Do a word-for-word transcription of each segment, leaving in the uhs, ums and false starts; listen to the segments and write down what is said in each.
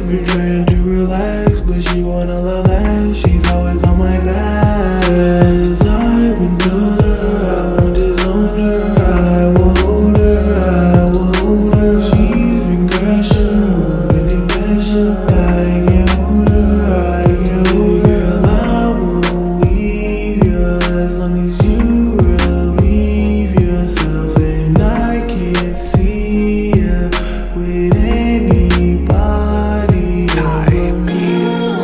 been trying to relax, but she wanna love that. She's always on my back. As I've been doing her, I won't disown her. I will hold her, I will hold her. She's been crashing, moving and crashing. I can't hold her, I can't hold her. I won't leave you as long as you relieve yourself, and I can't see you with anybody but me. But me,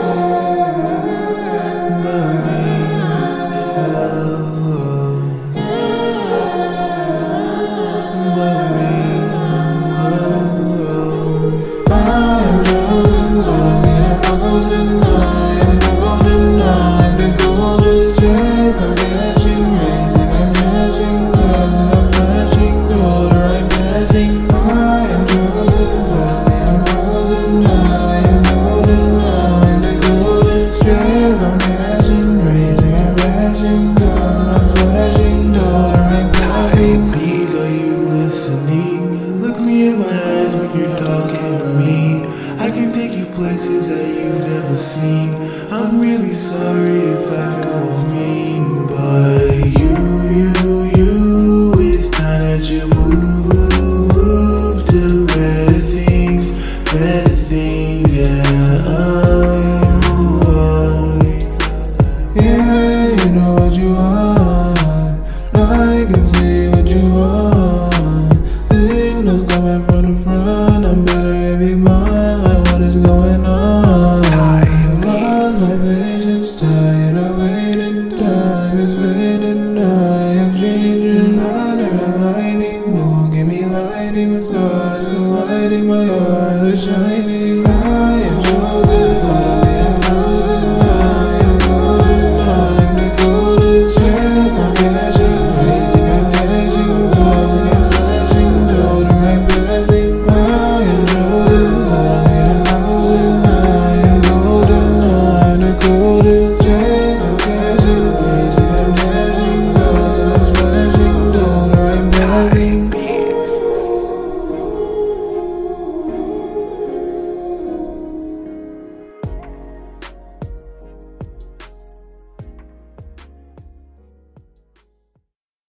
oh, but me, oh, I am chosen, so don't get frozen. I am golden, I'm the golden strings. I'm catching rays and I'm catching stars, and I'm flashing through the right passing. I am chosen, so don't get frozen. I am golden, I'm the golden strings. I'm catching rays and I'm catching stars, and I'm splashing through the right passing. Please, are you listening? Look me in my eyes when you're talking to me. I can take you places that you've never seen. I'm really sorry if I go mean, but you, you, you, it's time that you move, move, move to better things, better things, yeah. Oh, oh. Yeah, you know what you want. I can see what you want. Signals coming from the front. I'm better every month. Like, what is going on?